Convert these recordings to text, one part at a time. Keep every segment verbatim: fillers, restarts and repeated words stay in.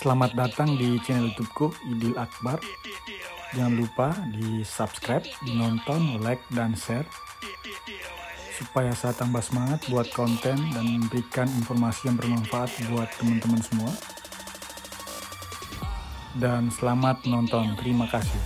Selamat datang di channel YouTubeku Idil Akbar. Jangan lupa di subscribe, di nonton, like, dan share supaya saya tambah semangat buat konten dan memberikan informasi yang bermanfaat buat teman-teman semua. Dan selamat menonton. Terima kasih.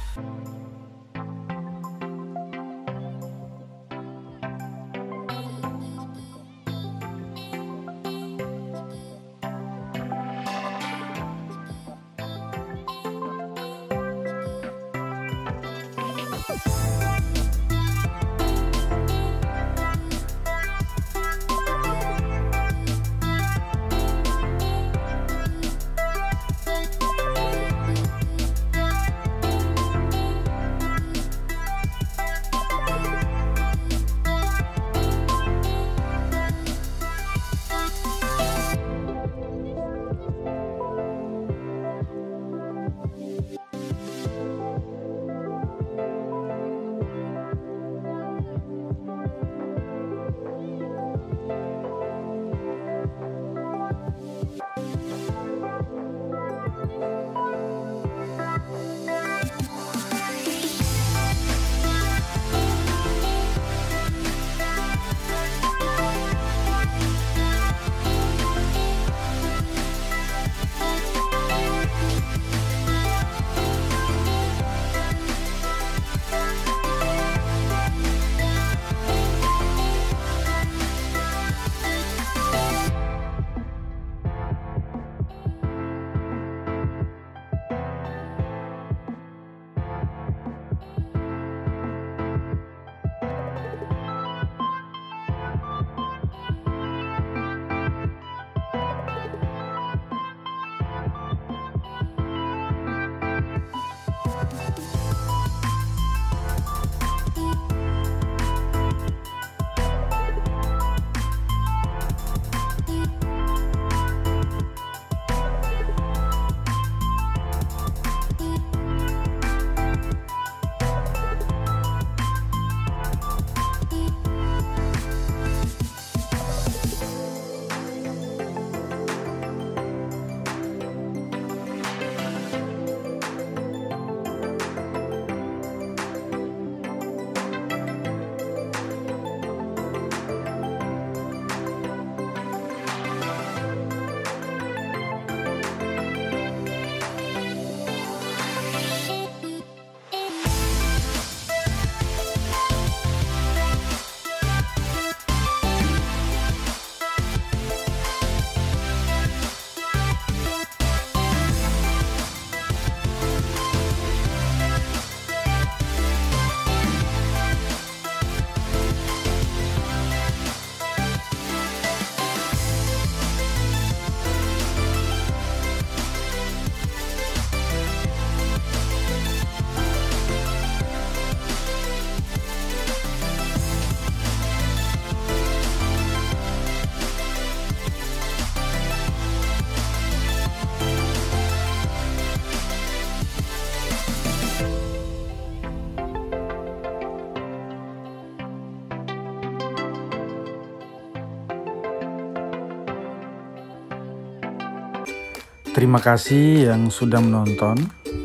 Terima kasih yang sudah menonton.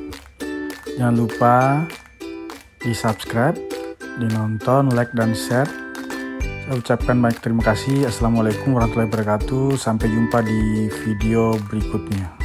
Jangan lupa di subscribe, di nonton, like, dan share. Saya ucapkan banyak terima kasih. Assalamualaikum warahmatullahi wabarakatuh. Sampai jumpa di video berikutnya.